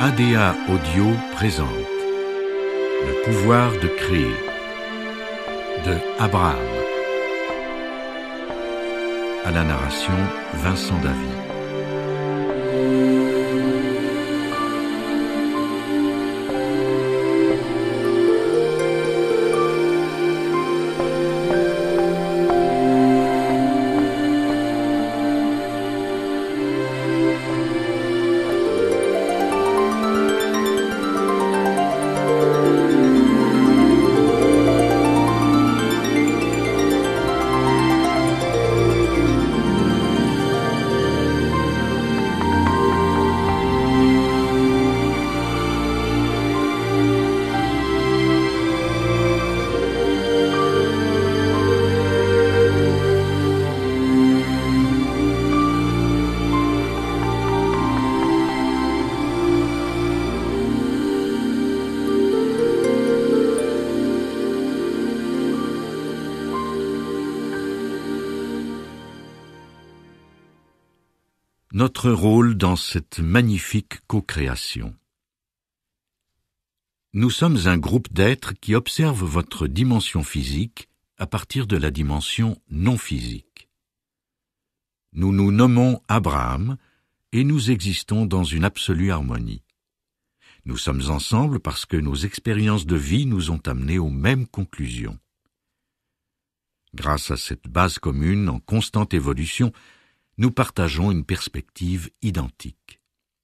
ADA Audio présente Le pouvoir de créer de Abraham. À la narration, Vincent Davy. Notre rôle dans cette magnifique co-création. Nous sommes un groupe d'êtres qui observent votre dimension physique à partir de la dimension non physique. Nous nous nommons Abraham et nous existons dans une absolue harmonie. Nous sommes ensemble parce que nos expériences de vie nous ont amenés aux mêmes conclusions. Grâce à cette base commune en constante évolution, nous partageons une perspective identique.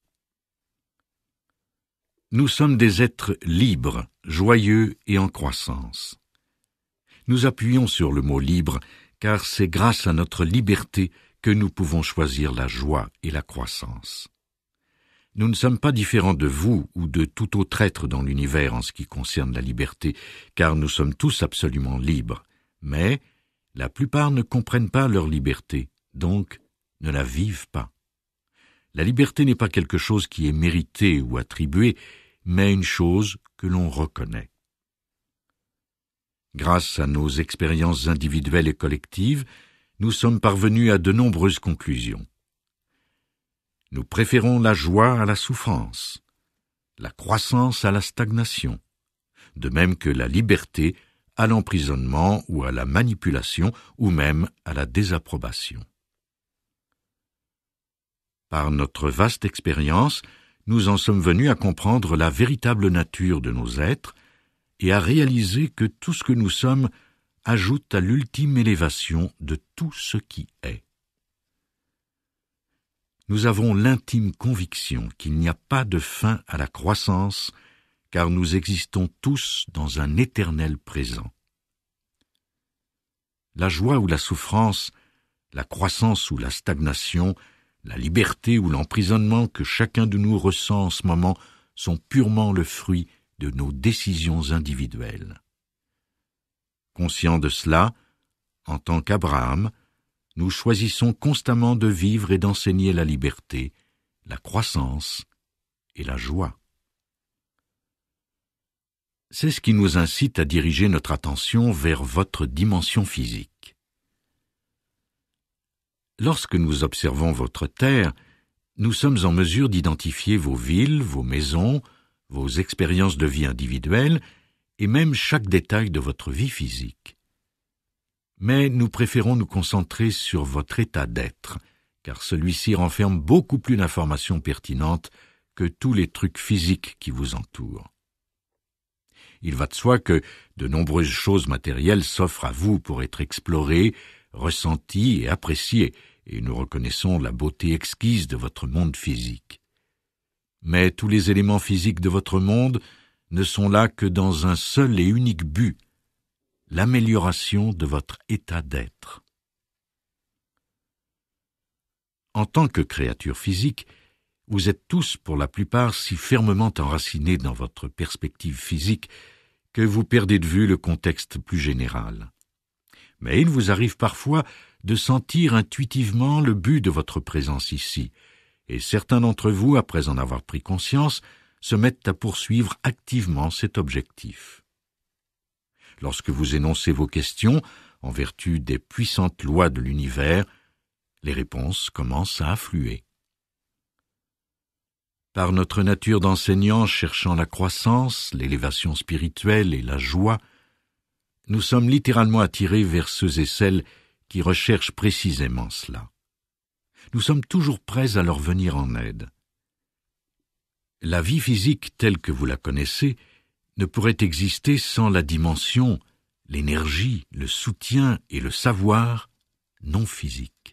Nous sommes des êtres libres, joyeux et en croissance. Nous appuyons sur le mot libre, car c'est grâce à notre liberté que nous pouvons choisir la joie et la croissance. Nous ne sommes pas différents de vous ou de tout autre être dans l'univers en ce qui concerne la liberté, car nous sommes tous absolument libres. Mais la plupart ne comprennent pas leur liberté, donc ne la vivent pas. La liberté n'est pas quelque chose qui est mérité ou attribué, mais une chose que l'on reconnaît. Grâce à nos expériences individuelles et collectives, nous sommes parvenus à de nombreuses conclusions. Nous préférons la joie à la souffrance, la croissance à la stagnation, de même que la liberté à l'emprisonnement ou à la manipulation ou même à la désapprobation. Par notre vaste expérience, nous en sommes venus à comprendre la véritable nature de nos êtres et à réaliser que tout ce que nous sommes ajoute à l'ultime élévation de tout ce qui est. Nous avons l'intime conviction qu'il n'y a pas de fin à la croissance, car nous existons tous dans un éternel présent. La joie ou la souffrance, la croissance ou la stagnation, la liberté ou l'emprisonnement que chacun de nous ressent en ce moment sont purement le fruit de nos décisions individuelles. Conscients de cela, en tant qu'Abraham, nous choisissons constamment de vivre et d'enseigner la liberté, la croissance et la joie. C'est ce qui nous incite à diriger notre attention vers votre dimension physique. Lorsque nous observons votre terre, nous sommes en mesure d'identifier vos villes, vos maisons, vos expériences de vie individuelles et même chaque détail de votre vie physique. Mais nous préférons nous concentrer sur votre état d'être, car celui-ci renferme beaucoup plus d'informations pertinentes que tous les trucs physiques qui vous entourent. Il va de soi que de nombreuses choses matérielles s'offrent à vous pour être explorées, ressenties et appréciées, et nous reconnaissons la beauté exquise de votre monde physique. Mais tous les éléments physiques de votre monde ne sont là que dans un seul et unique but, l'amélioration de votre état d'être. En tant que créature physique, vous êtes tous pour la plupart si fermement enracinés dans votre perspective physique que vous perdez de vue le contexte plus général. Mais il vous arrive parfois de sentir intuitivement le but de votre présence ici, et certains d'entre vous, après en avoir pris conscience, se mettent à poursuivre activement cet objectif. Lorsque vous énoncez vos questions, en vertu des puissantes lois de l'univers, les réponses commencent à affluer. Par notre nature d'enseignants cherchant la croissance, l'élévation spirituelle et la joie, nous sommes littéralement attirés vers ceux et celles qui recherchent précisément cela. Nous sommes toujours prêts à leur venir en aide. La vie physique telle que vous la connaissez ne pourrait exister sans la dimension, l'énergie, le soutien et le savoir non physiques.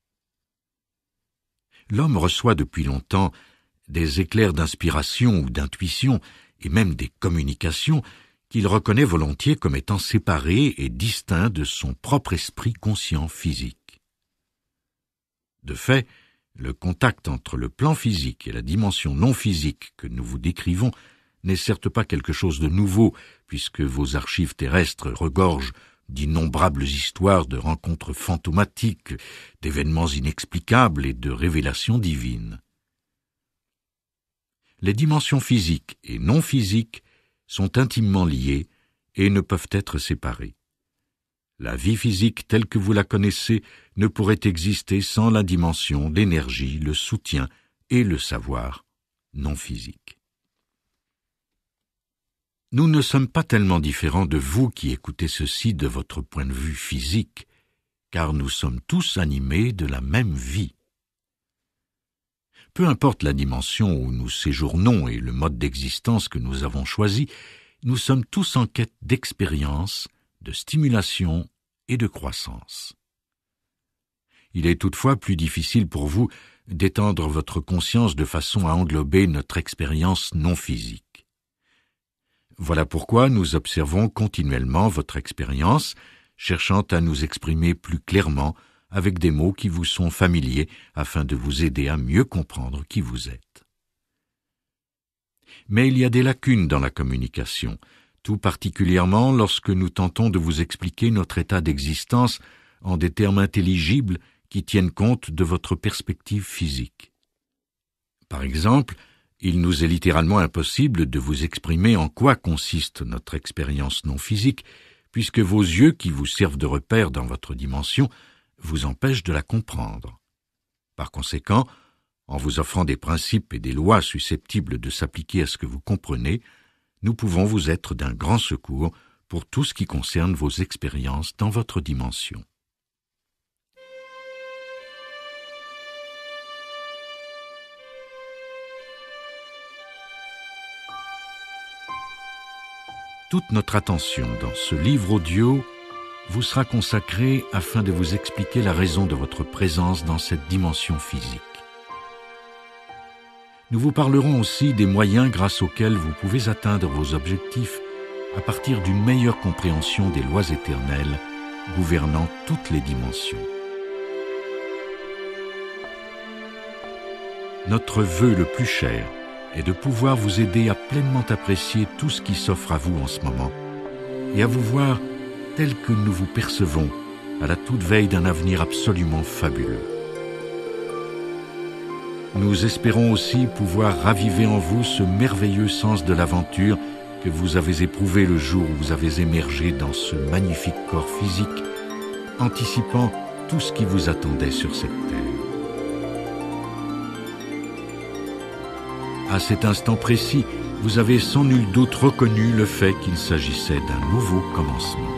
L'homme reçoit depuis longtemps des éclairs d'inspiration ou d'intuition et même des communications qu'il reconnaît volontiers comme étant séparés et distincts de son propre esprit conscient physique. De fait, le contact entre le plan physique et la dimension non physique que nous vous décrivons n'est certes pas quelque chose de nouveau, puisque vos archives terrestres regorgent d'innombrables histoires de rencontres fantomatiques, d'événements inexplicables et de révélations divines. Les dimensions physiques et non physiques sont intimement liées et ne peuvent être séparées. La vie physique telle que vous la connaissez ne pourrait exister sans la dimension, l'énergie, le soutien et le savoir non physique. Nous ne sommes pas tellement différents de vous qui écoutez ceci de votre point de vue physique, car nous sommes tous animés de la même vie. Peu importe la dimension où nous séjournons et le mode d'existence que nous avons choisi, nous sommes tous en quête d'expérience, de stimulation et de croissance. Il est toutefois plus difficile pour vous d'étendre votre conscience de façon à englober notre expérience non physique. Voilà pourquoi nous observons continuellement votre expérience, cherchant à nous exprimer plus clairement avec des mots qui vous sont familiers afin de vous aider à mieux comprendre qui vous êtes. Mais il y a des lacunes dans la communication, tout particulièrement lorsque nous tentons de vous expliquer notre état d'existence en des termes intelligibles qui tiennent compte de votre perspective physique. Par exemple, il nous est littéralement impossible de vous exprimer en quoi consiste notre expérience non physique, puisque vos yeux qui vous servent de repère dans votre dimension vous empêchent de la comprendre. Par conséquent, en vous offrant des principes et des lois susceptibles de s'appliquer à ce que vous comprenez, nous pouvons vous être d'un grand secours pour tout ce qui concerne vos expériences dans votre dimension. Toute notre attention dans ce livre audio vous sera consacrée afin de vous expliquer la raison de votre présence dans cette dimension physique. Nous vous parlerons aussi des moyens grâce auxquels vous pouvez atteindre vos objectifs à partir d'une meilleure compréhension des lois éternelles gouvernant toutes les dimensions. Notre vœu le plus cher est de pouvoir vous aider à pleinement apprécier tout ce qui s'offre à vous en ce moment et à vous voir tel que nous vous percevons à la toute veille d'un avenir absolument fabuleux. Nous espérons aussi pouvoir raviver en vous ce merveilleux sens de l'aventure que vous avez éprouvé le jour où vous avez émergé dans ce magnifique corps physique, anticipant tout ce qui vous attendait sur cette terre. À cet instant précis, vous avez sans nul doute reconnu le fait qu'il s'agissait d'un nouveau commencement.